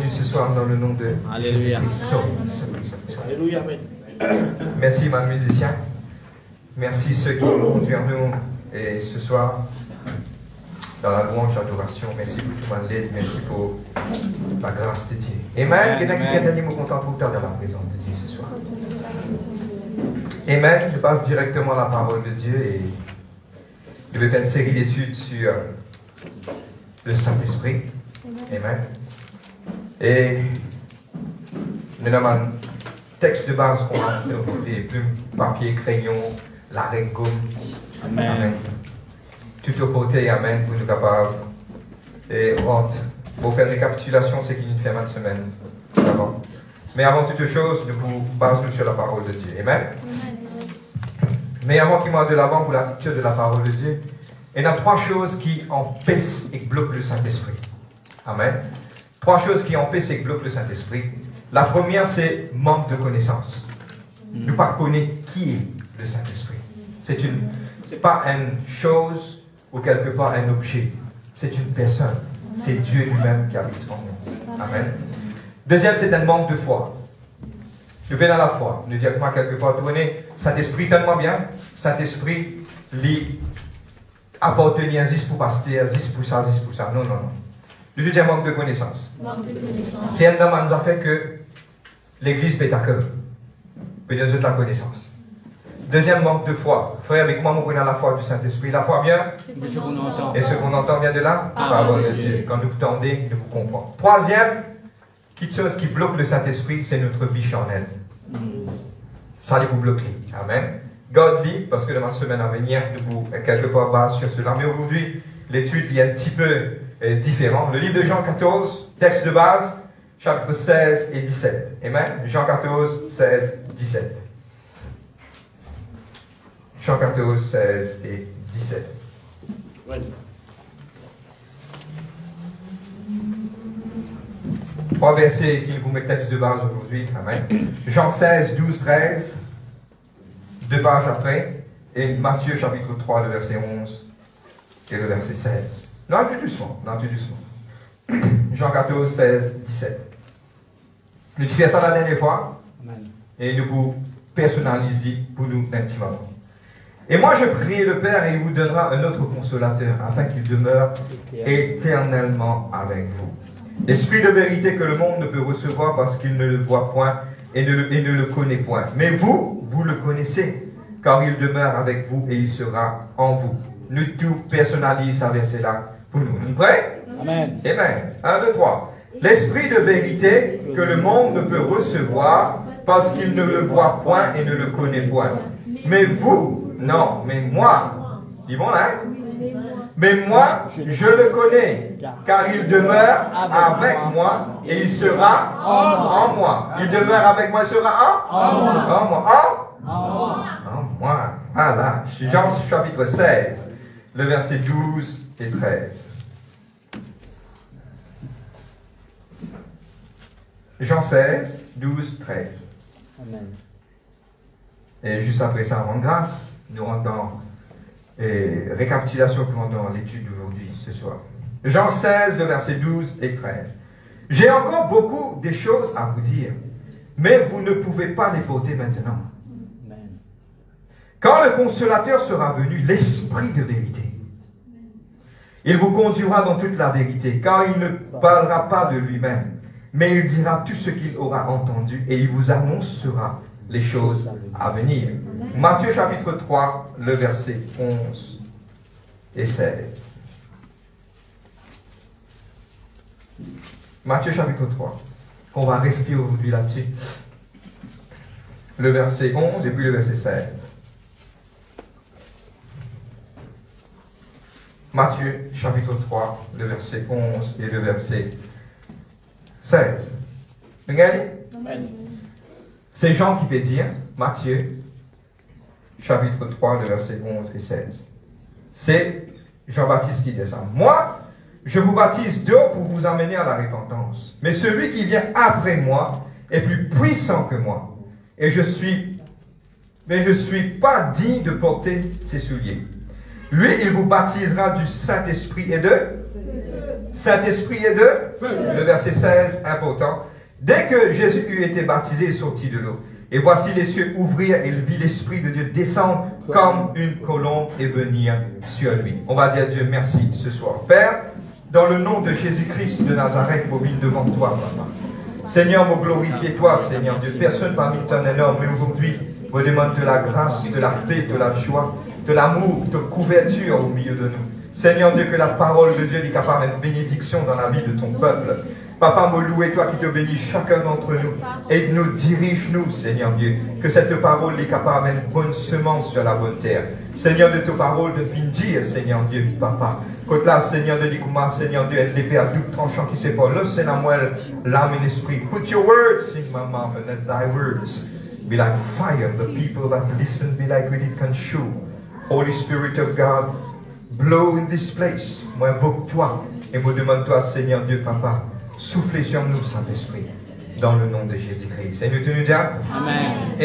bénis ce soir dans le nom de Alléluia. Jésus-Christ. Alléluia. Merci, ma musicien. Merci ceux qui vont conduire nous et ce soir dans la louange, l'adoration. Merci pour tout mon aide. Merci pour la grâce de Dieu. Amen. Quelqu'un qui vient d'aller me contenter tout dans la présence de Dieu ce soir. Amen. Je passe directement la parole de Dieu et je vais faire une série d'études sur le Saint-Esprit. Amen. Et nous avons un texte de base qu'on va trouver, plume, papier, crayon, l'arrêt gomme. Amen. Amen. Tout au côté, amen, pour nous capables. Et pour faire une récapitulation, c'est qu'il nous fait 20 semaines. D'abord. Mais avant toute chose, nous vous basons sur la parole de Dieu. Amen. Mais avant qu'il m'aille de l'avant pour la lecture de la parole de Dieu, il y a 3 choses qui empêchent et bloquent le Saint-Esprit. Amen. 3 choses qui empêchent et bloquent le Saint-Esprit. La première, c'est manque de connaissance. Ne pas connaître qui est le Saint-Esprit. C'est pas une chose ou quelque part un objet. C'est une personne. C'est Dieu lui-même qui habite en nous. Amen. Deuxième, c'est un manque de foi. Je vais dans la foi. Nous disons quelque part, tourner, Saint-Esprit, tellement bien. Saint-Esprit, lui, appartenir juste pour pasteur, juste pour ça, juste pour ça. Non, non, non. Le deuxième manque de connaissance. C'est un homme qui a fait que l'église peut accueillir. Peut nous la connaissance. Deuxième manque de foi. Frère, avec moi, nous prenons la foi du Saint-Esprit. La foi vient. Et ce qu'on entend. Et ce qu'on entend vient de là. Parole de Dieu. Quand nous tendez, nous vous comprenons. Troisième, quelque chose qui bloque le Saint-Esprit, c'est notre vie charnelle. Ça, il vous bloque. Amen. Godly, parce que dans ma semaine à venir, nous vous quelque part base sur cela. Mais aujourd'hui, l'étude est un petit peu différent. Le livre de Jean 14, texte de base, chapitre 16 et 17. Amen. Jean 14, 16, 17. Jean 14, 16 et 17. Oui. Trois versets qui vous mettent texte de base aujourd'hui. Amen. Jean 16, 12, 13. 2 pages après. Et Matthieu chapitre 3, le verset 11 et le verset 16. Non, un peu doucement. Non, un peu doucement. Jean 14, 16, 17. Nous avons fait ça la dernière fois. Amen. Et nous vous personnalisons pour nous intimement. Et moi je prie le Père et il vous donnera un autre consolateur afin qu'il demeure éternellement avec vous. L'Esprit de vérité que le monde ne peut recevoir parce qu'il ne le voit point et ne le connaît point. Mais vous, vous le connaissez car il demeure avec vous et il sera en vous. Nous tout personnalisons ce verset-là pour nous. Nous prêts? Amen. Amen. 1, 2, 3. L'Esprit de vérité que le monde ne peut recevoir parce qu'il ne le voit point et ne le connaît point. Mais vous, non, mais moi, dis bon là, mais moi, je le connais, car il demeure avec moi et il sera en moi. Il demeure avec moi, il sera en moi. En moi. Ah là, Jean chapitre 16, le verset 12 et 13. Jean 16, 12, 13. Amen. Et juste après ça, en grâce, nous rentrons dans récapitulation pour dans l'étude d'aujourd'hui, ce soir. Jean 16, le verset 12 et 13. J'ai encore beaucoup de choses à vous dire, mais vous ne pouvez pas les porter maintenant. Amen. Quand le consolateur sera venu, l'Esprit de vérité, il vous conduira dans toute la vérité, car il ne parlera pas de lui-même, mais il dira tout ce qu'il aura entendu et il vous annoncera les choses à venir. Matthieu chapitre 3, le verset 11 et 16. Matthieu chapitre 3. On va rester aujourd'hui là-dessus. Le verset 11 et puis le verset 16. Matthieu chapitre 3, le verset 11 et le verset 16. Regardez. Amen. C'est Jean qui peut dire, Matthieu, chapitre 3, le verset 11 et 16. C'est Jean-Baptiste qui dit ça. Moi, je vous baptise d'eau pour vous amener à la repentance. Mais celui qui vient après moi est plus puissant que moi. Et je suis pas digne de porter ses souliers. Lui, il vous baptisera du Saint-Esprit et de Saint-Esprit est de le verset 16, important. Dès que Jésus eut été baptisé, il sortit de l'eau. Et voici les cieux ouvrir et il vit l'Esprit de Dieu descendre comme une colombe et venir sur lui. On va dire Dieu merci ce soir. Père, dans le nom de Jésus-Christ de Nazareth, mobile devant toi, Papa. Seigneur, vous glorifiez toi, Seigneur Dieu. Personne parmi ton énorme, mais aujourd'hui, vous demande de la grâce, de la paix, de la joie, de l'amour, de couverture au milieu de nous. Seigneur Dieu, que la parole de Dieu est capable d'être bénédiction dans la vie de ton peuple. Papa, me louer toi qui te bénis chacun d'entre nous et nous dirige-nous, Seigneur Dieu. Que cette parole est capable d'être bonne semence sur la bonne terre. Seigneur, de ta parole de dire, Seigneur Dieu, Papa. Côte là, Seigneur de l'Ikouma, Seigneur Dieu, est l'épée à double tranchant qui sépare le Sénamuel, l'âme et l'esprit. Put your words in my mouth and let thy words be like fire. The people that listen be like really consumed. Holy Spirit of God, blow in this place. Moi, invoque-toi et me demande-toi, Seigneur Dieu, Papa, soufflez sur nous, Saint-Esprit, dans le nom de Jésus-Christ. Seigneur, tu nous dis Amen.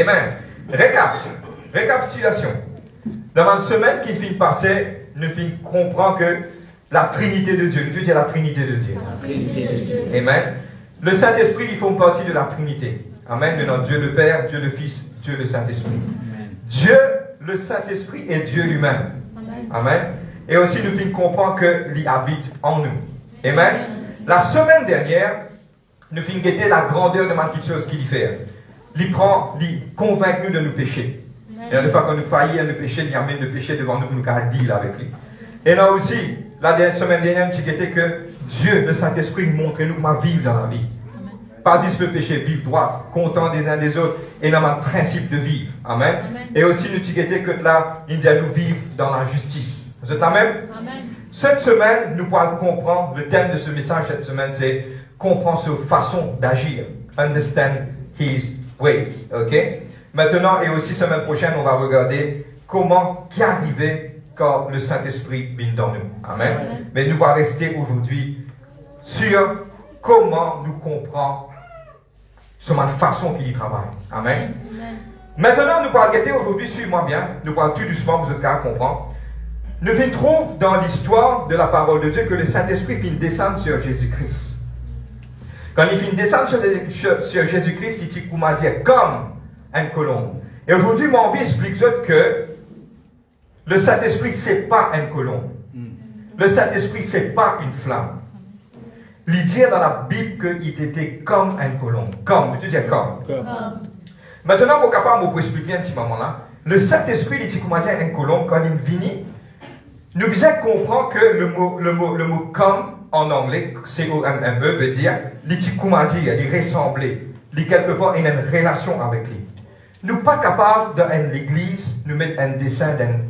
Amen. Récapitulation. Dans une semaine qui finit de passer, nous comprenons que la Trinité de Dieu, nous disons la Trinité de Dieu. La Trinité de Dieu. Amen. Le Saint-Esprit, ils font partie de la Trinité. Amen. Maintenant, Dieu le Père, Dieu le Fils, Dieu le Saint-Esprit. Dieu, le Saint-Esprit et Dieu lui-même. Amen. Et aussi, nous comprenons qu'il habite en nous. Amen. La semaine dernière, nous finissons guetter la grandeur de ma petite chose qu'il fait. Il convainc nous de nous pécher. Et la fois qu'on nous faillit à nous pécher, il amène le péché devant nous pour nous deal avec lui. Et là aussi, la semaine dernière, nous guetté que Dieu, le Saint-Esprit, montre nous comment vivre dans la vie. Pas juste le péché, vivre droit, content des uns des autres, et dans le principe de vivre. Amen. Et aussi, nous guetté que là, il dit à nous vivre dans la justice. Vous êtes amen? Amen. Cette semaine, nous pourrons comprendre, le thème de ce message cette semaine, c'est comprendre sa façon d'agir. Understand his ways. Ok? Maintenant, et aussi semaine prochaine, on va regarder comment qui arrivait quand le Saint-Esprit vient dans nous. Amen. Amen. Mais nous allons rester aujourd'hui sur comment nous comprendre sur la façon qu'il y travaille. Amen. Amen. Maintenant, nous allons regarder aujourd'hui, suivez-moi bien, nous allons tout doucement, vous êtes capable de comprendre. Nous trouvons dans l'histoire de la parole de Dieu que le Saint-Esprit vient descendre sur Jésus-Christ. Quand il vient descendre sur Jésus-Christ, il dit comment dire comme une colombe. Et aujourd'hui, mon envie explique que le Saint-Esprit, c'est pas une colombe. Le Saint-Esprit, c'est pas une flamme. Il dit dans la Bible qu'il était comme une colombe. Comme, tu dis comme. Maintenant, vous êtes capable de vous expliquer un petit moment là. Le Saint-Esprit, il dit comment dire une colombe quand il vient. Nous devons comprendre que le mot comme en anglais, C-O-M-M-E, veut dire, il ressembler, il quelque part il a une relation avec lui. Nous ne sommes pas capables dans l'église, nous mettre un dessin d'un,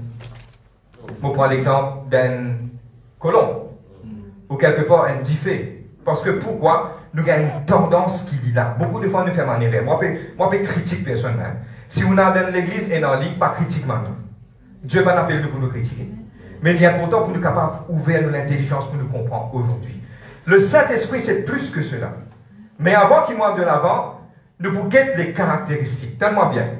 pour prendre l'exemple d'un colombe, ou quelque part un diffé. Parce que pourquoi? Nous avons une tendance qui est là. Beaucoup de fois nous faisons une erreur. Moi, je critique personne. Si on a dans l'église et dans le livre, pas critique maintenant. Dieu va nous appeler pour nous critiquer. Mais il est important pour nous capables d'ouvrir l'intelligence pour nous comprendre aujourd'hui. Le Saint-Esprit, c'est plus que cela. Mais avant qu'il m'aille de l'avant, nous vous guettons les caractéristiques. Tenez-moi bien.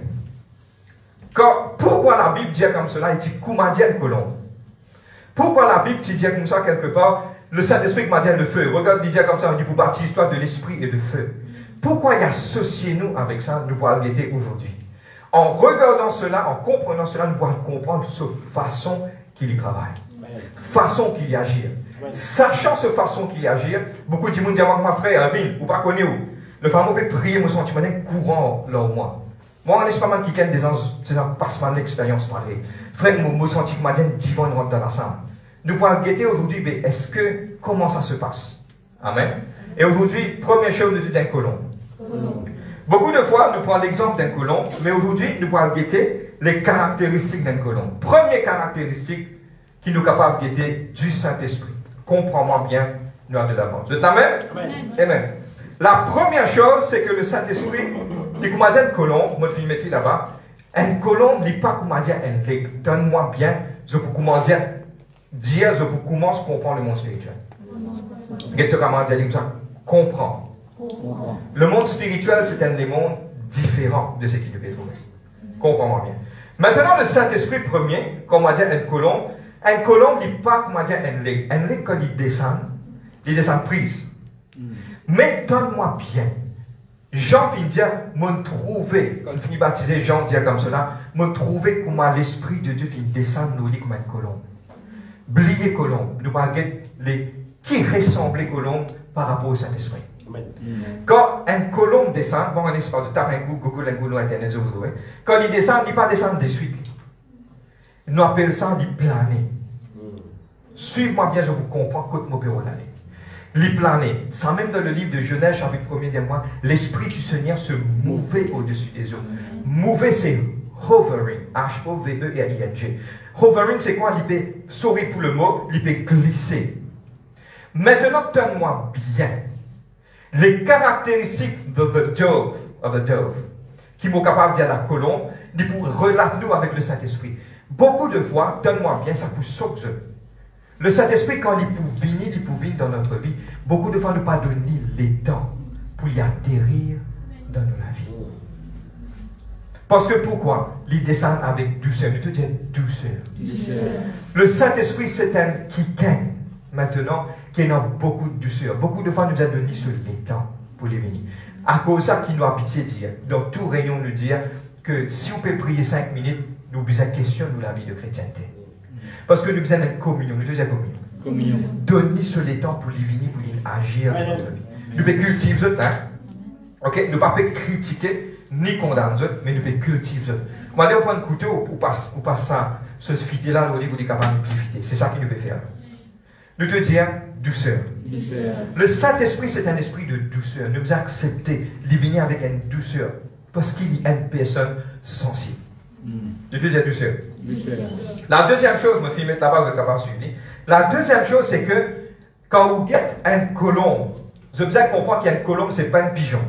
Pourquoi la Bible dit comme cela? Il dit comment dire une colombe. Pourquoi la Bible dit comme ça quelque part? Le Saint-Esprit m'a dit le feu. Regarde, il dit comme ça, on dit pour baptiser toi de l'esprit et de feu. Pourquoi il associe nous avec ça? Nous allons le guetter aujourd'hui. En regardant cela, en comprenant cela, nous allons comprendre sa façon qu'il y travaille, façon qu'il y agit. Sachant cette façon qu'il y agit, beaucoup de gens disent ma frère, ou pas connu où. Le fameux peut prier, mon sentiment courant là au moins. Moi, on est pas mal qui gagne des ans, passe mal l'expérience pareille. Frère, mon sentiment divin rentre dans la salle. Nous pouvons guetter aujourd'hui, mais comment ça se passe? Amen. Et aujourd'hui, première chose, nous disons d'un colombe. Beaucoup de fois, nous prenons l'exemple d'un colombe, mais aujourd'hui, nous pouvons guetter les caractéristiques d'un colombe. Première caractéristique qui nous est capable de guetter du Saint-Esprit. Comprends-moi bien, nous avons de l'avance. Vous êtes amen? Amen. La première chose, c'est que le Saint-Esprit, il commence à une colombe, moi je vais mettre là-bas. Un colombe n'est pas comment dire un leg. Donne-moi bien, je peux comment dire, je peux commencer à comprendre le monde spirituel. Qu'est-ce que comment dire comme ça? Comprendre. Le monde spirituel, c'est un des mondes différents de ce qu'il devait trouver. Comprends-moi bien. Maintenant, le Saint-Esprit premier, comme on va dire, une colombe, Un colombe, il pas, comment dire, un lick. Un lick, quand il descend prise. Mais donne-moi bien. Jean finit dire, me trouver, quand il finit baptiser Jean, dire comme cela, me trouver comment l'Esprit de Dieu finit descendre nous lit comme un colombe. Blier colombe, nous parlons les qui ressemblait colombe par rapport au Saint-Esprit. Quand un colombe descend, bon, on est pas de taper un coup, Google, un coup, Internet, vous trouvez. Quand il descend, il ne pas descendre de suite. Nous appelons ça du planer. Suivez-moi bien, je vous comprends, côté mon bureau d'aller. Les planer, ça même dans le livre de Genèse, chapitre 1er, des mois, l'Esprit du Seigneur se mouvait au-dessus des eaux. Mouver, c'est hovering, H-O-V-E-R-I-N-G. Hovering, c'est quoi? Il peut, sorry pour le mot, il peut glisser. Maintenant, donne-moi bien les caractéristiques de the dove, qui m'ont capable de dire la colombe, ils pour relater nous avec le Saint-Esprit. Beaucoup de fois, donne-moi bien, ça vous saute. Le Saint-Esprit, quand il peut venir dans notre vie, beaucoup de fois, nous pas donner les temps pour y atterrir dans notre vie. Parce que pourquoi? Il descend avec douceur. Nous te disons douceur. Le Saint-Esprit, c'est un quiquin, maintenant, qui a beaucoup de douceur. Beaucoup de fois, nous a donné sur les temps pour les venir. À cause de ça, qui nous a pitié de dire, dans tout rayon, nous dire que si on peut prier 5 minutes, nous besoin questionner la vie de chrétienté. Parce que nous besoin d'une communion, nous devons communion. Donner sur les temps pour les venir, pour les agir dans notre vie. Nous pouvons cultiver ça, hein? Ok? Nous ne pouvons pas critiquer ni condamner, mais nous pouvons cultiver ça. Comment dire, on prend un couteau ou passe ça, ce fidèle-là, au niveau des capables de plier. C'est ça qu'il nous peut faire. Nous te disons douceur. Le Saint-Esprit, c'est un esprit de douceur. Nous devons accepter, il venir avec une douceur. Parce qu'il y a une personne sensible. Je te dis douceur. La deuxième chose, je vais mettre là-bas, vous êtes capable de suivre. La deuxième chose, c'est que quand vous guettez un colombe, je vous comprendre qu'il y a une colombe, ce n'est pas un pigeon.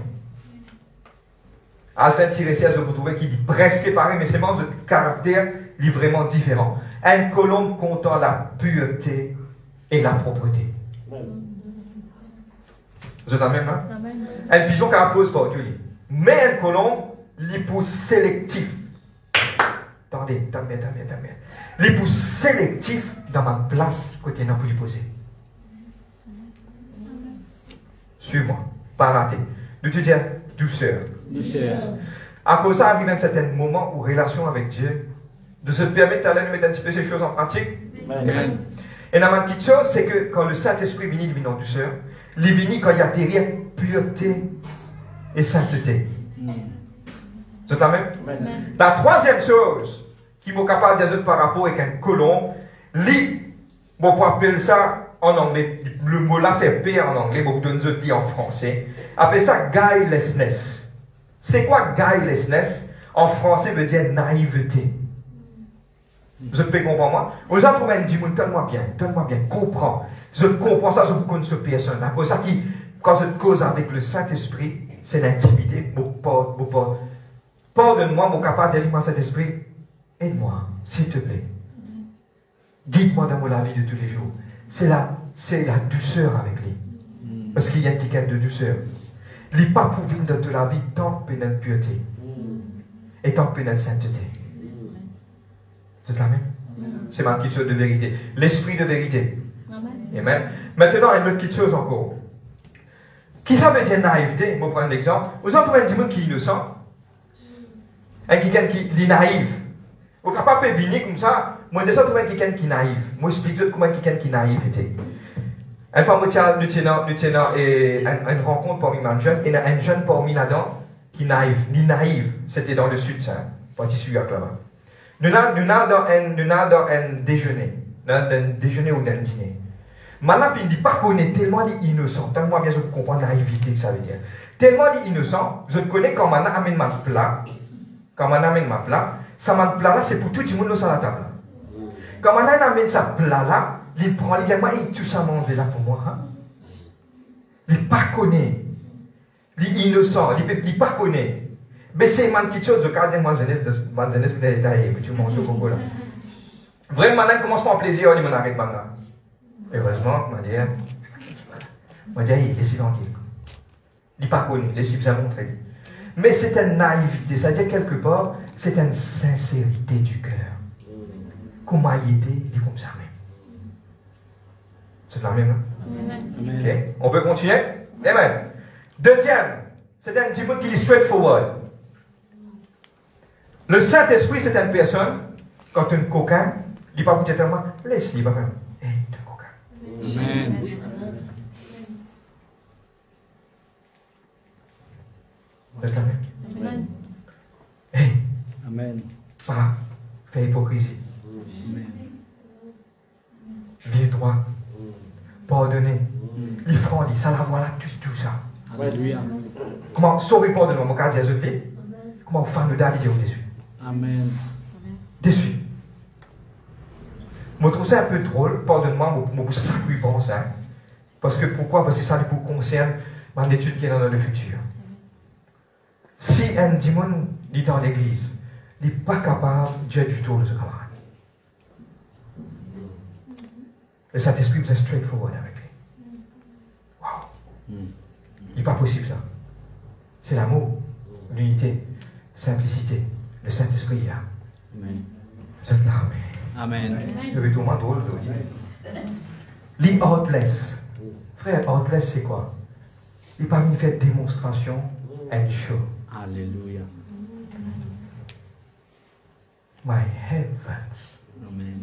Alpha tiré je vous trouvez qu'il est presque pareil, mais c'est bon, le caractère est vraiment différent. Un colombe comptant la pureté et la propreté. Vous êtes en même là? Un pigeon qui pose pas tout. Mais un colombe, il pousse sélectif. Attendez, attendez. Il pousse sélectif dans ma place côté non pour lui poser. Suis-moi, pas rater. De te dire douceur. À cause de ça, arrive un certain moment où relation avec Dieu, de se permettre d'aller nous mettre un petit peu ces choses en pratique. Amen. Et la petite chose, c'est que quand le Saint-Esprit vient, il vient en douceur. Il vient quand il atterrit pureté et sainteté. C'est la même? La troisième chose qui m'est capable de dire par rapport avec un colombe, on peut appeler ça en anglais, le mot là fait P en anglais, beaucoup de nous dit en français, appelle ça guilelessness. C'est quoi guilelessness? En français veut dire naïveté. Vous pouvez comprendre moi? Vous avez trouvé un dimanche, donne-moi bien, comprends. Je comprends ça, je vous connais cette personne. C'est ça qui, quand je cause avec le Saint-Esprit, c'est l'intimité. Pardonne-moi, mon capable de dire à Saint-Esprit, aide-moi, s'il te plaît. Guide-moi dans la vie de tous les jours. C'est la douceur avec lui. Parce qu'il y a un ticket de douceur. Il n'est pas pour vivre dans la vie tant que de pureté. Et tant que de sainteté. C'est la même? C'est ma petite chose de vérité. L'esprit de vérité. Amen. Maintenant, une autre petite chose encore. Qui ça veut dire naïveté? Je vais prendre un exemple. Vous avez trouvé un dimanche qui est innocent. Quelqu'un qui est naïf. Vous n'êtes pas venir comme ça. Moi, je trouve quelqu'un qui est naïf. Moi, je explique comment quelqu'un qui est naïf était. Une fois, nous tenons une rencontre parmi les jeunes, et il y a un jeune parmi là-dedans qui est naïf. Il est naïf. C'était dans le sud, ça. Pas ici, là-bas. Nous sommes dans un déjeuner. D'un déjeuner ou d'un dîner. Maintenant, il ne dit pas qu'on est tellement innocent. Tellement bien, je comprends la naïveté que ça veut dire. Tellement innocent, je connais quand maintenant amène ma plat. Ça m'a plat là, c'est pour tout le monde sur la table. Quand on amène sa plat là, il prend, il dit, moi, il tout ça manger là pour moi. Hein? Il pas connaît. Il est innocent, il pas connaît. Mais c'est une petite chose, je garde moi, jeunesse, que tu manges au Congo là. Vraiment, maintenant, commence pas en plaisir, on arrête maintenant. Heureusement, on m'a dit, laissez tranquille. Il n'est pas connu, laissez bien montrer. Mais c'est une naïveté, c'est-à-dire quelque part, c'est une sincérité du cœur. comment il était, il est comme ça même. C'est la même, hein? Amen. Ok. On peut continuer? Amen. Deuxième, c'est un petit mot qui est straightforward. Le Saint-Esprit, c'est une personne, quand un coquin, il dit pas pour tellement, laisse-le, il va faire, hé, tu es coquin. Amen. Vous êtes la même? Amen. Hé, Amen. pas faire hypocrisie. Amen. Vivre droit. Pardonner. Les francs, ça la voilà, tout ça. Alléluia. Comment sauver pardonner, mon cas, Jésus dit, comment faire le David dire déçu. Amen. Déçu. Je trouve ça un peu drôle, pardonne-moi, je ça lui pense. Hein. Parce que pourquoi? Parce que ça nous concerne mon étude qui est dans le futur. Si un démon est dans l'église, il n'est pas capable de dire du tout de ce camarade. Le Saint-Esprit vous est straightforward avec lui. Wow. Il n'est pas possible ça. C'est l'amour, l'unité, simplicité. Le Saint-Esprit est là. Amen. Vous êtes là, mais. Amen. Je vais tout le monde drôle de dire. Les heartless. Frère, heartless, c'est quoi? Il n'est pas venu faire démonstration and show. Alléluia. My heavens. Amen.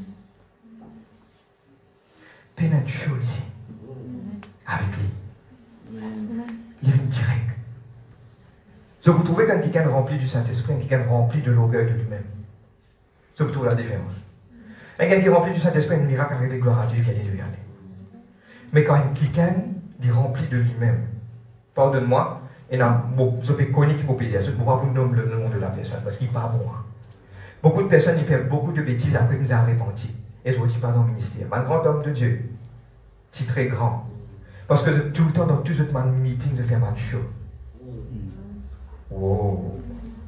Peine and show ici. Avec lui. Amen. Il est direct. Si vous trouvez quand quelqu'un est rempli du Saint-Esprit, quelqu'un est rempli de l'orgueil de lui-même. Si vous trouvez la différence. Mais quelqu'un qui est rempli du Saint-Esprit, un miracle arrive, gloire à Dieu, qui allait lui aller. Mais quand quelqu'un est rempli de lui-même, pardonne-moi, et là, je peux connaître qui peut plaisir. Je ne peux pas vous nommer le nom de la personne, parce qu'il n'est pas bon. Hein. Beaucoup de personnes, ils font beaucoup de bêtises après qu'ils nous ont repenti. Et je ne vous dis pas dans le ministère. Mais un grand homme de Dieu, c'est très grand. Parce que tout le temps, dans tous les meetings, je fais un show. Wow.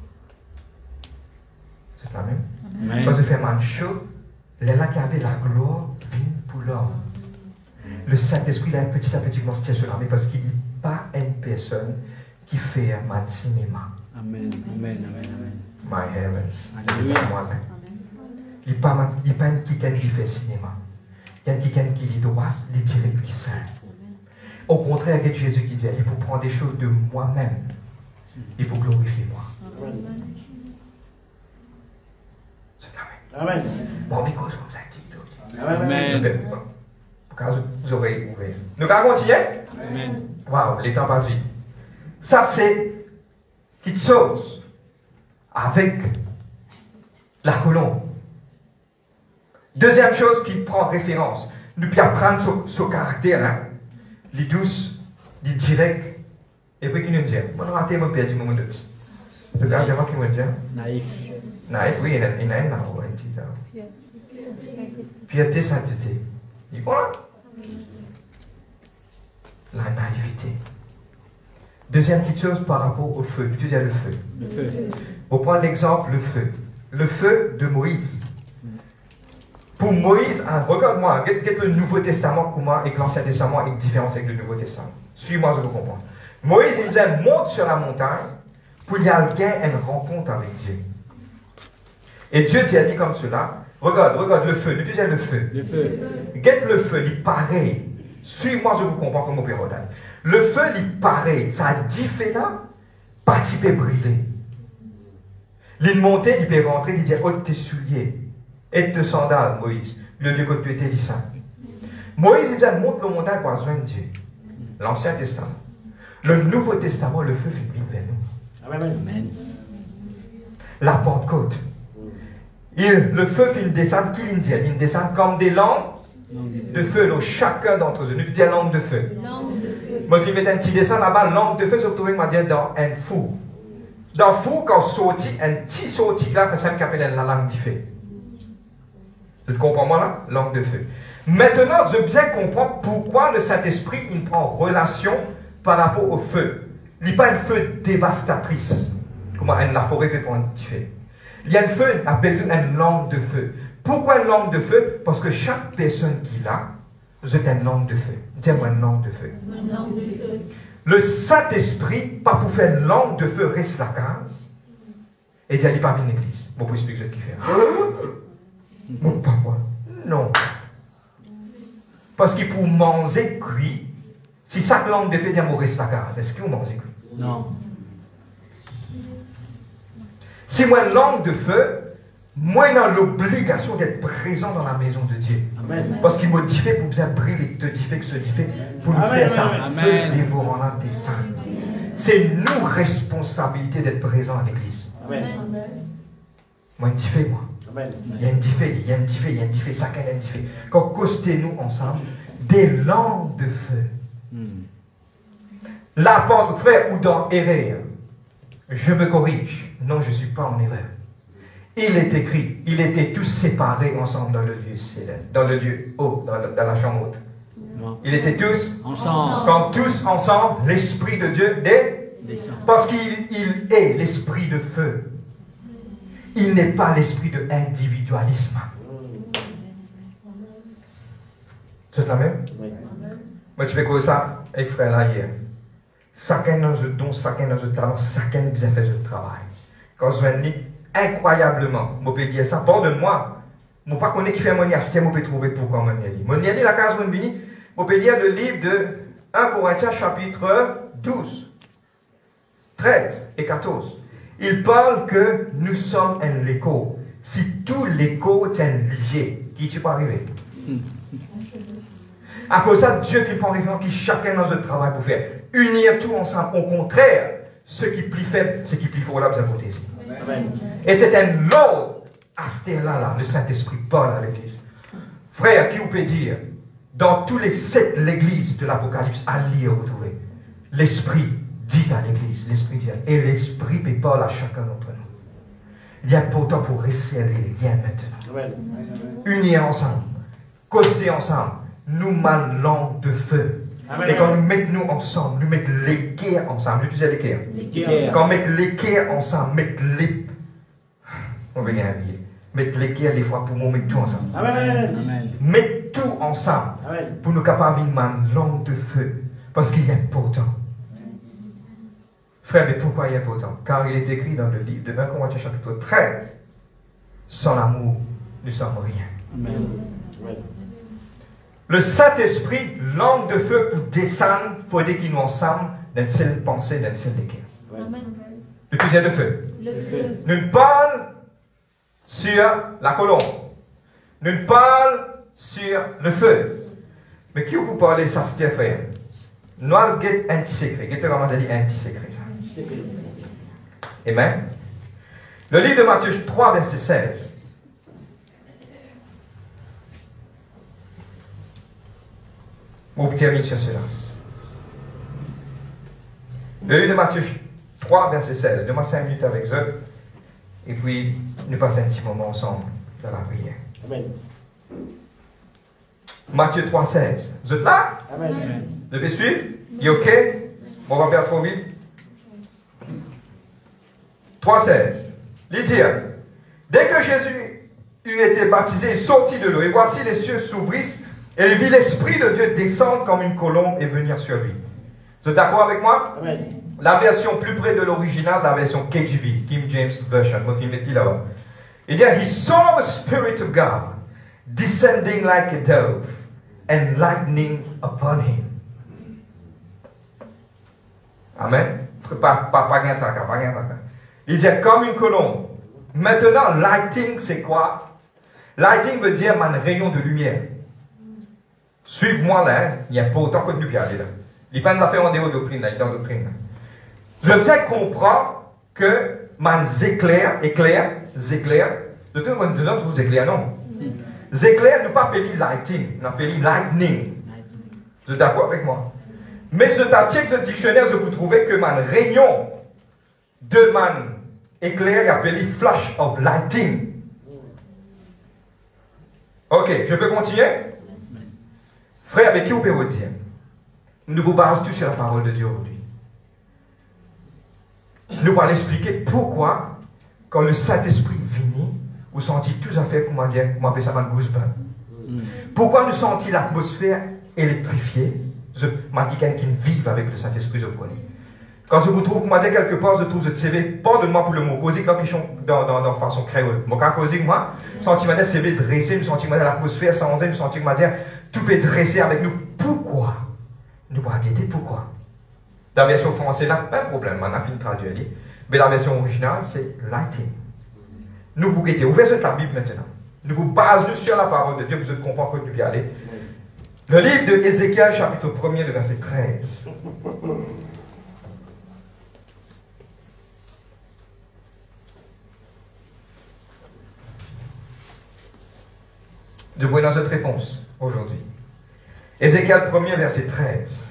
C'est la même? Amen. Quand je fais un show, les là qui avaient la gloire viennent pour l'homme. Le Saint-Esprit, il a petit à petit commencé sur l'armée parce qu'il n'est pas une personne qui fait un cinéma. Amen. Amen. Amen. Amen. My heavens. Alléluia. Il n'est pas un quelqu'un qui fait cinéma. Il y a quelqu'un qui est droit, il est direct, il est saint. Au contraire, il y a Jésus qui dit, il faut prendre des choses de moi-même. Il faut glorifier moi. C'est amen. Amen. Bon, mais cause comme ça, qui Amen. Au cas où vous aurez ouvert. Nous allons continuer. Amen. Waouh, les temps passent vite. Ça, c'est quelque chose avec la colombe. Deuxième chose qui prend référence, nous pouvons apprendre ce caractère, hein. Les douces, les directs, et puis qui nous dit, moi, je raté mon père du moment de. Regarde, il y a qui nous dit, Naïf. naïf, oui, il y a un arbre, un petit là. Piété, sainteté. Il voit la naïveté. Deuxième petite chose par rapport au feu. Tu dis le feu. Le feu. On prend l'exemple, le feu. Le feu de Moïse. Pour Moïse, hein, regarde-moi, regarde le Nouveau Testament, comment et l'Ancien Testament est différent avec le Nouveau Testament. Suis-moi, je vous comprends. Moïse, il disait, monte sur la montagne pour y aller une rencontre avec Dieu. Et Dieu dit comme cela, regarde le feu, tu dis le feu. Le feu. Regarde le feu, il est pareil. Suis-moi, je vous comprends comme au Pérodal. Le feu, il est pareil. Ça a différent, partie peut brûler. Il monte, il peut rentrer, il dit, ôte tes souliers, et tes sandales, Moïse. Le lieu que tu étais, il saint. Moïse, il dit, monte le montagne pour rejoindre Dieu. L'Ancien Testament. Le Nouveau Testament, le feu vient vers nous. Amen. Amen. La Pentecôte. Le feu fait une descente, qui dit? Il descend comme des lampes de feu, là, chacun d'entre eux. Nous disons lampe de feu. Moi, je vais mettre un petit dessin là-bas, lampe de feu, je vais trouver dans un four. Dans le four, quand sorti, un petit sorti là, personne qui appelle la lampe du feu. Tu comprends moi là? Lampe de feu. Maintenant, je bien comprendre pourquoi le Saint-Esprit il prend relation par rapport au feu. Il n'est pas un feu dévastatrice. Comment la forêt peut prendre du feu. Il y a un feu, appelle-le une langue de feu. Pourquoi une langue de feu? Parce que chaque personne qui l'a, c'est une langue de feu. Dis-moi une langue de feu. Le Saint-Esprit, pas pour faire une langue de feu, reste la case. Et il dit, pas une église. Bon, pour expliquer ce qu'il fait. Mon papa, non. Parce que pour manger cuit, si ça langue de fait d'un mauvais saccade, est-ce que vous mangez cuit? Non. Si moi langue de feu, moi j'ai l'obligation d'être présent dans la maison de Dieu. Amen. Parce qu'il m'a dit pour vous briller, te dit que ce dit pour nous faire ça. Amen. Dévorant des saints. C'est nous responsabilité d'être présents à l'église. Amen. Moi, je dis moi. Amen. Il y a un différé, chacun a un différé. Quand costez-nous ensemble, des langues de feu. L'apôtre frère ou dans erreur, je me corrige. Non, je ne suis pas en erreur. Il est écrit, ils étaient tous séparés ensemble dans le lieu céleste, dans le lieu haut, dans la chambre haute. Non. Ils étaient tous Ensemble. comme tous ensemble, l'Esprit de Dieu Descend. parce qu'il est l'Esprit de feu. Il n'est pas l'esprit de individualisme. C'est la même? Oui. Moi, tu fais quoi ça avec frère là hier? Chacun dans le don, chacun dans le talent, chacun bien fait le travail. Quand je dis incroyablement, je peux dire ça, pardonne-moi. Je ne sais pas qu'on est qui fait mon acheter, je peux trouver pourquoi mon dit. Mon dit la case mon bini, je peux lire le livre de 1 Corinthiens chapitre 12, 13 et 14. Il parle que nous sommes un écho. Si tout l'écho est lié, qui tu peux arriver? À cause de ça, Dieu qui prend référence, qui chacun dans notre travail pour faire. Unir tout ensemble. Au contraire, ce qui est plus faible, ce qui est plus fort, là, vous avez ici. Amen. Et c'est un ordre à ce là, le Saint-Esprit parle à l'église. Frère, qui vous peut dire, dans tous les 7 l'église de l'Apocalypse, à lire, vous trouvez, l'Esprit dit à l'église, l'Esprit dit à l'église, et l'Esprit peut parler à chacun d'entre nous. Il est important pour resserrer les liens maintenant. Amen. Unir ensemble, causer ensemble, nous mal langue de feu. Amen. Et quand nous mettons nous ensemble, nous mettons l'équerre ensemble, nous disons l'équerre. L'équerre. Quand on met l'équerre ensemble, mettre les. On va bien habiller. Mettre l'équerre des fois pour nous mettre tout ensemble. Amen. Amen. Mettre tout ensemble Amen. pour nous capables de une langue de feu. Parce qu'il est important. Frère, mais pourquoi il est important? Car il est écrit dans le livre de 1 Corinthiens chapitre 13. Sans l'amour, nous ne sommes rien. Amen. Amen. Le Saint-Esprit, langue de feu pour descendre, il faudrait qu'il nous ensemble d'une seule pensée, d'une seule équerre. Amen. Le puiseur de feu. Le feu. Nous parlons sur la colombe. Nous parlons sur le feu. Mais qui vous parlez de ça, c'était frère? Noir get anti-secret. Qu'est-ce que vous dit anti-secret? Amen. Le livre de Matthieu 3, verset 16. On termine sur cela. Le livre de Matthieu 3, verset 16. Donne-moi 5 minutes avec eux. Et puis, nous passons un petit moment ensemble dans la prière. Amen. Matthieu 3, 16. Vous êtes là? Amen. Vous devez suivre? Il est OK? On va faire trop vite. 3, 16. Il dit, dès que Jésus eut été baptisé, il sortit de l'eau. Et voici les cieux s'ouvrissent. Et il vit l'Esprit de Dieu descendre comme une colombe et venir sur lui. Vous êtes d'accord avec moi? Amen. La version plus près de l'original, la version KJV, King James Version. Moi, je vais mettre là-bas. Il dit, he saw the Spirit of God descending like a dove and lightning upon him. Amen. Pas gain tracas, pas gain tracas. Il dit comme une colombe. Maintenant, lighting, c'est quoi? Lighting veut dire un rayon de lumière. Suive-moi là, hein. Il n'y a pas autant que nous qui aller là. Il n'y a pas de faire en déo doctrine là, il est dans doctrine là. Je sais comprendre que man éclair, de tout le monde vous éclair, non. Éclair, nous pas appeler lighting, nous appelons lightning. Vous êtes d'accord avec moi? Mais ce article de dictionnaire, je vous trouvez que man rayon de man éclair est appelé flash of lighting. Ok, je peux continuer? Frère, avec qui vous pouvez vous dire? Nous vous basons tous sur la parole de Dieu aujourd'hui. Nous allons expliquer pourquoi, quand le Saint-Esprit vient, vous sentez tous à faire, comment dire, comment appeler ça, un goosebump. Pourquoi nous sentons l'atmosphère électrifiée? Je dis quelqu'un qui vit avec le Saint-Esprit, je connais. Quand je vous trouve, moi, dire quelque part, je trouve ce CV, pardonne-moi pour le mot, causer quand question dans façon créole. Moi, quand causer, moi, sentiment de CV dressé, me sentiment de l'atmosphère sans me sentiment de tout est dressé avec nous. Pourquoi? Nous pas guetter pourquoi? Dans la version française, là, pas de problème, on a fini de traduire. Mais la version originale, c'est lighting. Nous vous guetter, ouvrez la Bible maintenant. Nous vous basons sur la parole de Dieu, vous comprenez que nous y aller. Le livre de Ézéchiel, chapitre 1er, le verset 13. Je vous donne cette réponse aujourd'hui. Ézéchiel 1er, verset 13.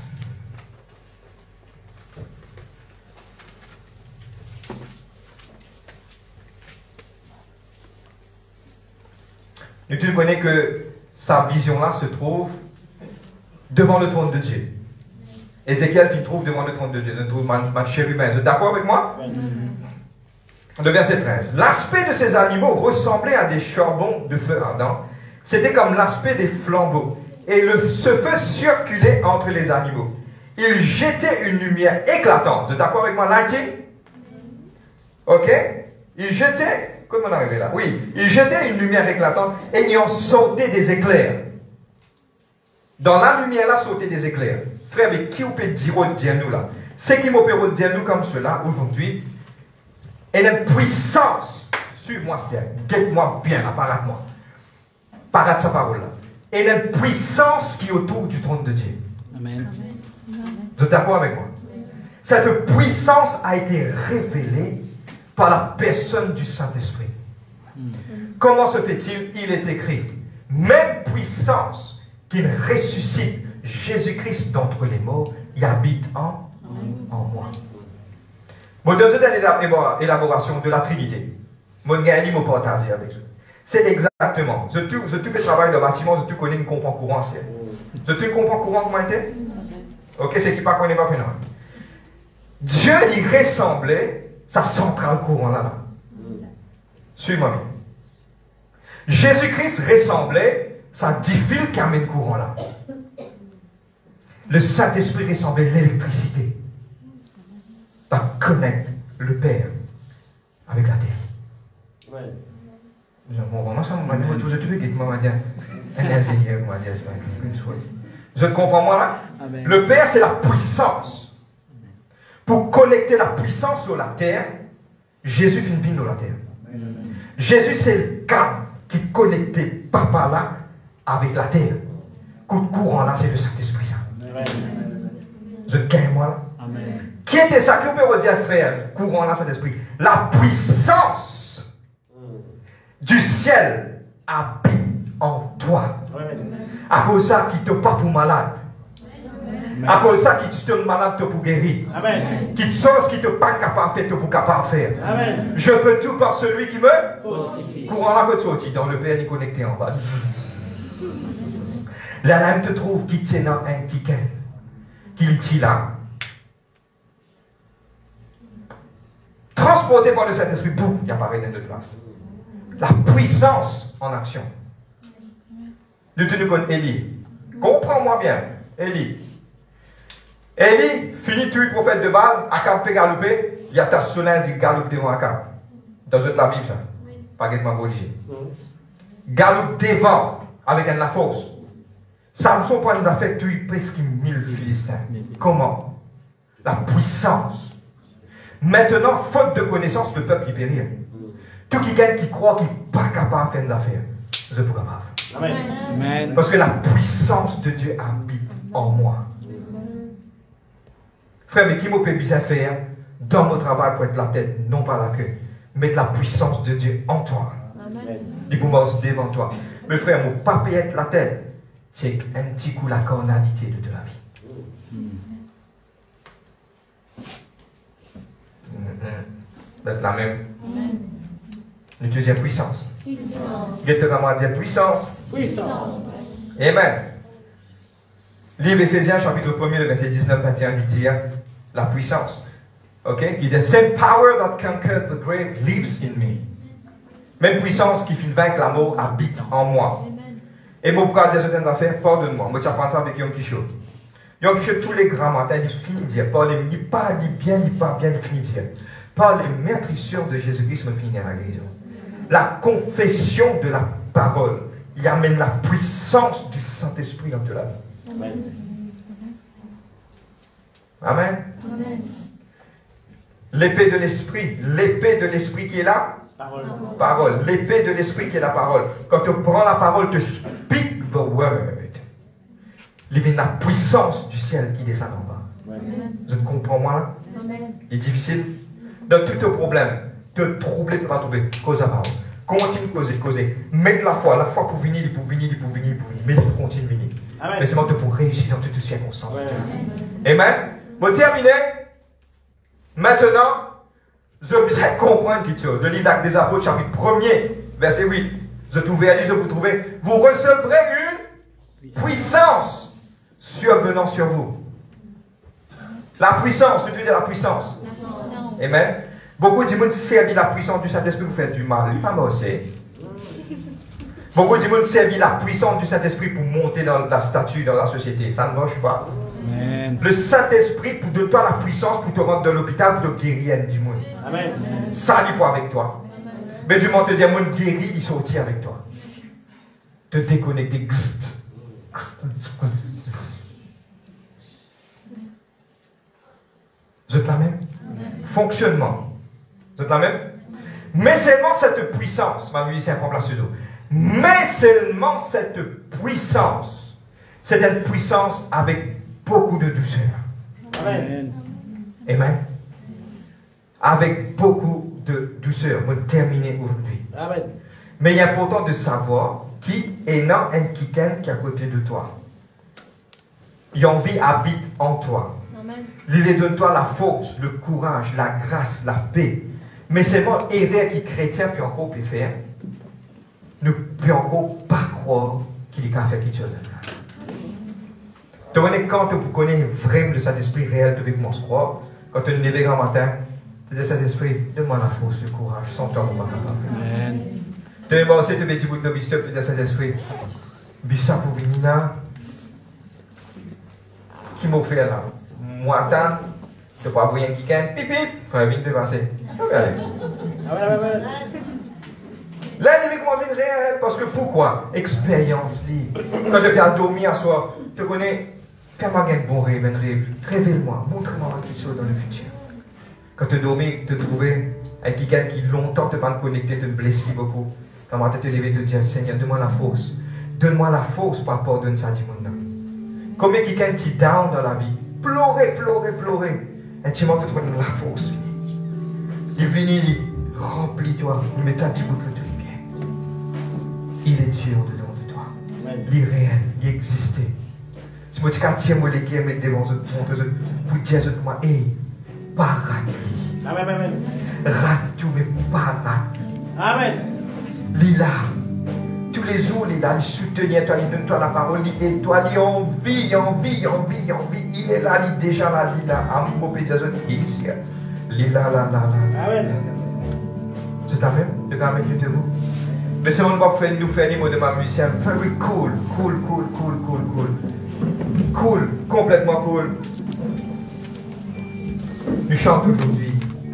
Nous tu connais que sa vision-là se trouve devant le trône de Dieu. Ézéchiel qui trouve devant le trône de Dieu, le trône de chérubin. Vous êtes d'accord avec moi? Le verset 13. L'aspect de ces animaux ressemblait à des charbons de feu ardent. C'était comme l'aspect des flambeaux. Et ce feu circulait entre les animaux. Il jetait une lumière éclatante. Vous êtes d'accord avec moi? Lighting? Ok? Il jetait, comment on est arrivé là? Oui, il jetait une lumière éclatante et il en sautait des éclairs. Dans la lumière là, sautait des éclairs. Frère, mais qui vous peut dire nous là? C'est qui m'opère dire nous comme cela aujourd'hui? Et une puissance, suis-moi, guette-moi bien, apparate-moi. Parade sa parole là. Et une puissance qui est autour du trône de Dieu. Amen. Vous êtes d'accord avec moi? Cette puissance a été révélée par la personne du Saint-Esprit. Comment se fait-il? Il est écrit, même puissance qui ressuscite Jésus-Christ d'entre les morts, il habite en moi. Mon deuxième élaboration de la Trinité, mon gagne mon partager avec vous. C'est exactement. Je tout travail de bâtiment, je tout connais une comprend courant. Je tout comprends courant comment était? Ok, c'est qui pas connaît pas maintenant. Dieu y ressemblait sa centrale courant là. Suis-moi bien. Jésus-Christ ressemblait sa 10 fils qui amène courant là. Le Saint-Esprit ressemblait l'électricité. Ça connecte le Père avec la terre. Ouais. Je te comprends moi là? Amen. Le Père c'est la puissance. Pour connecter la puissance sur la terre, Jésus vient sur la terre. Amen. Jésus c'est le câble qui connectait papa là avec la terre. Coup de courant là c'est le Saint-Esprit là. Je gagne moi là. Amen. Qui était ça que peut dire frère? Courant là Saint-Esprit. La puissance du ciel habite en toi. Amen. À cause de ça qui te pas pour malade. Amen. À cause de ça qui te malade te pour guérir. Amen. Qui te sort qui te pas capable de faire te pour capable de faire. Amen. Je peux tout par celui qui me fortifie. Courant là que tu sortis dans le Père est connecté en bas. La lame te trouve qui tient dans un qui tient là. Transporté par le Saint-Esprit, boum, il apparaît dans notre place. La puissance en action. Nous tenons compte Élie. Comprends-moi bien, Élie. Élie finit tout le prophète de Baal, Akab peut galoper, il y a ta sonneuse qui galope devant Akab. Dans la Bible, ça. Pas de corriger. Galope devant avec la force. Samson prend nous a fait tuer presque 1000 Philistins. Comment? La puissance. Maintenant, faute de connaissance, le peuple qui périt. Tout quelqu'un qui croit qu'il n'est pas capable de faire l'affaire, je ne suis pas capable. Amen. Amen. Parce que la puissance de Dieu habite en moi. Frère, mais qui m'a bien faire dans mon travail pour être la tête, non pas la queue, mais la puissance de Dieu en toi. Amen. Il commence devant toi. Mais frère, mon pas être la tête, c'est un petit coup la carnalité de la vie. D'être la même. Amen. Nous disons puissance. Puissance. Dire puissance. Puissance. Amen. Livre Éphésiens, chapitre 1er, le verset 19-21, il dit la puissance. Ok? Il dit, the same power that conquered the grave lives in me. Même puissance qui fait vaincre la mort habite en moi. Amen. Et moi, pourquoi dire certaines affaires? Pardonne-moi. Moi, tu apprends ça avec Yom Kishore. Donc, que tous les grands matins, ils finissent de dire, par les, ils pas bien, ils finissent de dire. Par les maîtrisures de Jésus-Christ, me finit à la guérison. La confession de la parole, il amène la puissance du Saint-Esprit dans la vie. Amen. Amen. Amen. L'épée de l'esprit qui est là. Parole. L'épée de l'esprit qui est la parole. Quand tu prends la parole, tu speak the word. Il y a la puissance du ciel qui descend en bas. Vous comprenez moi là? Amen. Il est difficile. Dans tout ton problème, te troubler, tu vas trouver. Cause à parole. Continue causer. Mets de la foi pour venir, mais continue de venir. Mais c'est moi pour réussir dans toutes les circonstances. Amen. Pour terminer, maintenant, je vais comprendre quelque chose. De l'Acte des Apôtres, chapitre 1er, verset 8. Je vous trouvez, vous recevrez une puissance survenant sur vous. La puissance, tu veux dire la puissance. Amen. Beaucoup de gens servent la puissance du Saint-Esprit pour faire du mal. Il n'est pas mort aussi. Beaucoup de gens servent la puissance du Saint-Esprit pour monter dans la statue, dans la société. Ça ne marche pas. Amen. Le Saint-Esprit pour donner toi la puissance pour te rendre dans l'hôpital pour te guérir du monde. Amen. Ça n'est pas avec toi. Mais du monde te dit, mon guéri, il sortit avec toi. Te déconnecter. Vous êtes la même? Fonctionnement. Vous êtes la même? Mais seulement cette puissance, ma musicien prend place sur mais seulement cette puissance, c'est une puissance avec beaucoup de douceur. Amen. Amen. Avec beaucoup de douceur. On va terminer aujourd'hui. Amen. Mais il est important de savoir qui est là un quelqu'un qui est à côté de toi. L'envie habite en toi. Amen. Il donne-toi la force, le courage, la grâce, la paix. Mais c'est moi, erreur qui chrétien peut encore faire. Ne peut encore pas croire qu'il est capable de faire quelque chose. Quand vous connaissez vraiment le Saint-Esprit réel, vous devez commencer à croire. Quand tu te lèves grand matin, tu dis Saint-Esprit, donne-moi la force, le courage, sans toi, on ne va pas capable. Amen. Tu vas aussi te dire, tu dis Saint-Esprit, Bissa pour venir qui m'a fait là? Moi, attends, tu vas voir un week-end, pip, frère, viens te passer. Amen. Là, il devait commencer réel, parce que pourquoi? Expérience libre. Quand tu viens dormir à soi, tu connais, fais-moi un bon rêve, révèle-moi, montre-moi quelque chose dans le futur. Quand tu dormais, tu te trouvais avec quelqu'un qui longtemps te pas connecté, te blessait beaucoup. Comment tu te lever et te dire, Seigneur, donne-moi la force. Donne-moi la force par rapport à ça du monde. Combien quelqu'un t'y down dans la vie? Pleurer. Et tu m'as trouvé la force. Il vient, il remplit-toi, il met ta petite boucle de bien. Il est Dieu au-dedans de toi. Il est réel, il existe. Si moi, tu as tiens moi les guerres, mais devant eux, pour dire à moi, hey, pas rater. Amen. Rate tout, mais pas rater. Amen. Lila. Tous les jours, il a soutenu toi, il donne toi la parole, il aide toi, il envie. Il est là, il est déjà là, il est là. Amour, pédagogie, il est ici. Lila. Amen. C'est la même, le gars avec vous. Mais c'est mon pas faire nous faire les mots de ma musicien. Very cool. Cool, complètement cool. Nous chantons aujourd'hui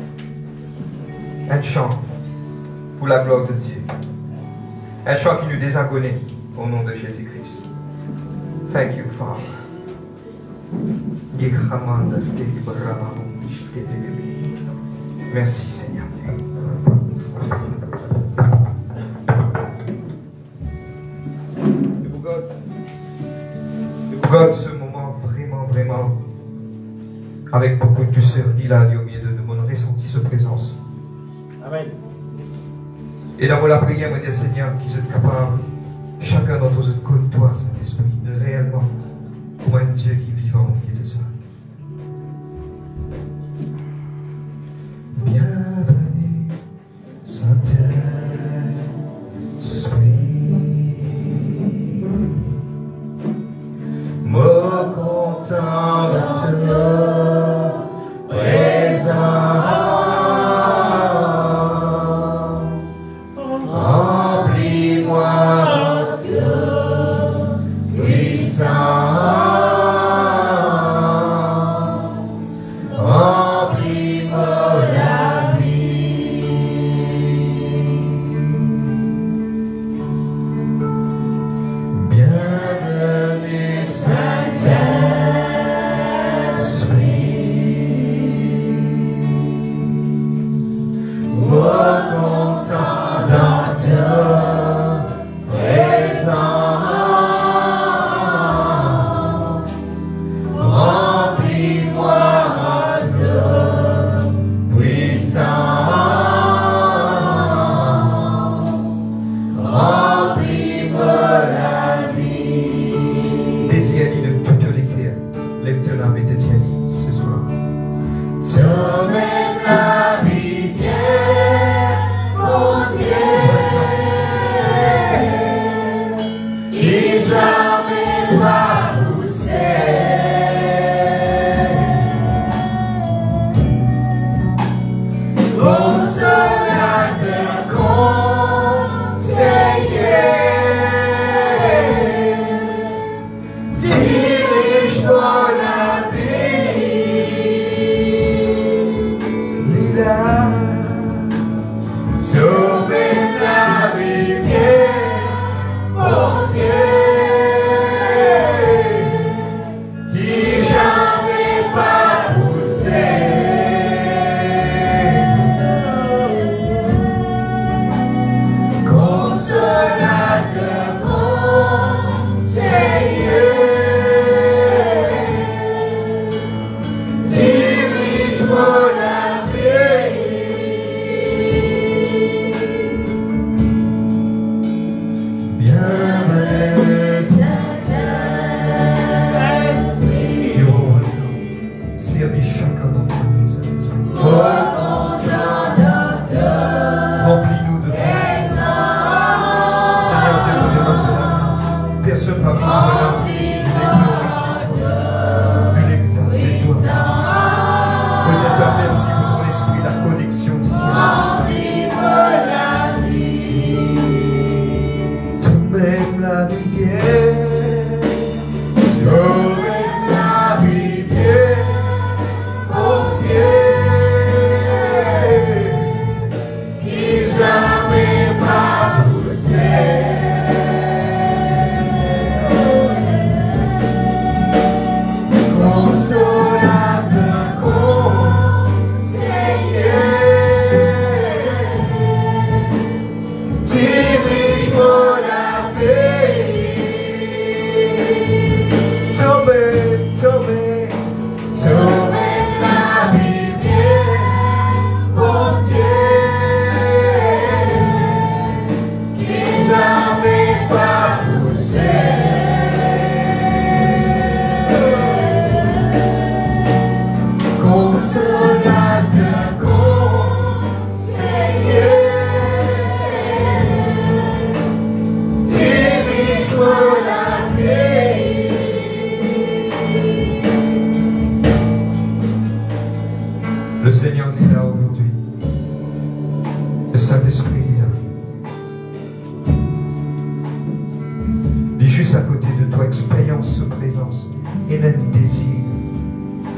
un chant pour la gloire de Dieu. Un chant qui nous désagonne au nom de Jésus-Christ. Thank you, Father. Merci, Seigneur. Et pour God, ce moment vraiment, avec beaucoup de douceur, il a au milieu de nous, on a ressenti sa présence. Amen. Et dans la prière, me dit Seigneur, qu'ils êtes capables, chacun d'entre vous, de connaître toi, Saint-Esprit, réellement, pour un Dieu qui vit au milieu de ça. Bienvenue, Saint-Esprit, me content de te présent. Remplis-moi de puissance.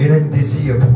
il a un désir pour